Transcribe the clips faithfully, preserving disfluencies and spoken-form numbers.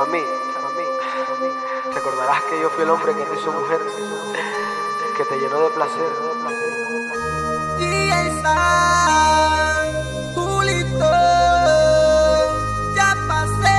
Mami, mami, recordarás que yo fui el hombre que te hizo mujer, que te llenó de placer. Y está Julito, ya pasé.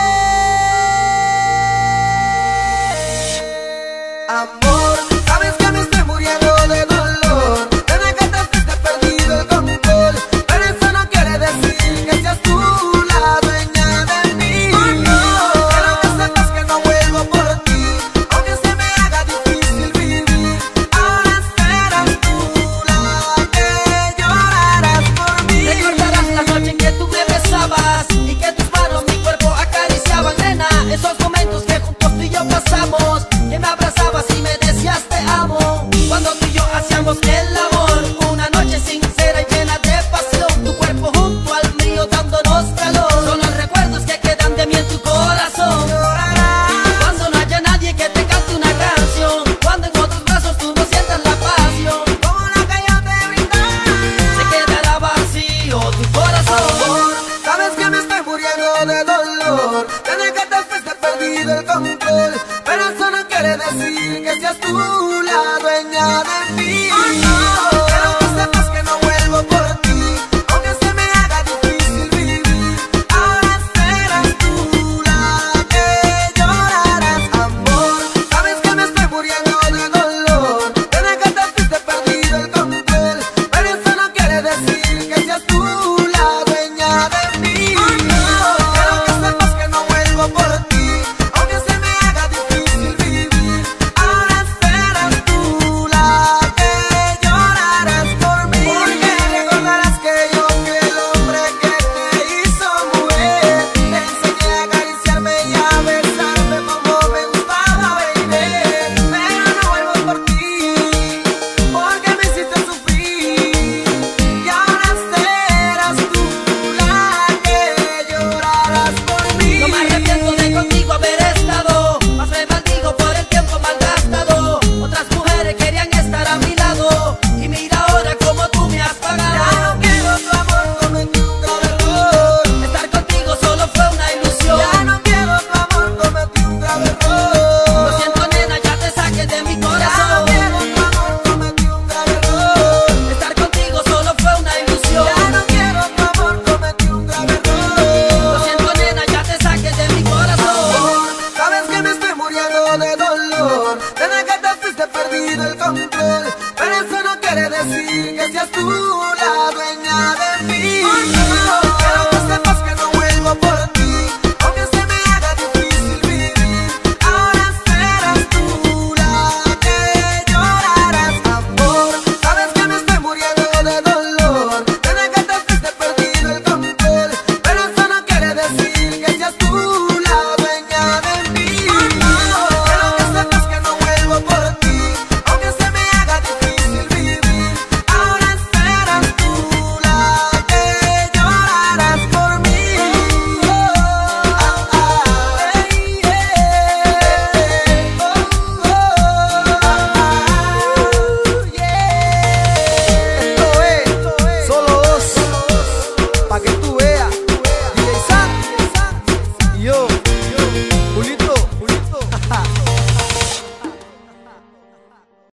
Amor, sabes que me estoy muriendo de dolor. Desde que te fuiste he perdido el control, pero eso no quiere decir que seas tú la dueña de mí. Oh, no. Quiero que sepas que no vuelvo por ti, aunque se me haga difícil vivir. Ahora serás tú la que llorarás por mí. Recordarás la noche en que tú me besabas y que tus manos mi cuerpo acariciaban, nena. Esos momentos que juntos tú y yo pasamos, que me abrazabas y me decías te amo. Cuando tú y yo hacíamos el amor, una noche sincera y llena de pasión, tu cuerpo junto al mío dándonos calor. Son los recuerdos que quedan de mí en tu corazón. Cuando no haya nadie que te cante una canción, cuando en otros brazos tú no sientas la pasión, Como la que yo te brindé, se quedará vacío tu corazón. amor, sabes que me estoy muriendo de dolor. Desde que te fuiste he perdido el control, pero eso no quiere decir que seas tú la dueña de mí.